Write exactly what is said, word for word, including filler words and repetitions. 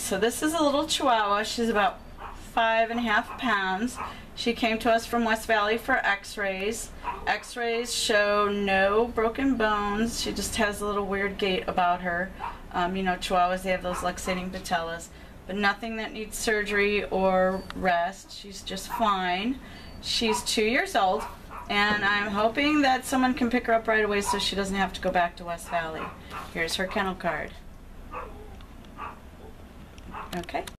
so this is a little Chihuahua. She's about five and a half pounds. She came to us from West Valley for x-rays. X-rays show no broken bones. She just has a little weird gait about her. Um, you know, Chihuahuas, they have those luxating patellas, but nothing that needs surgery or rest. She's just fine. She's two years old, and I'm hoping that someone can pick her up right away so she doesn't have to go back to West Valley. Here's her kennel card. Okay.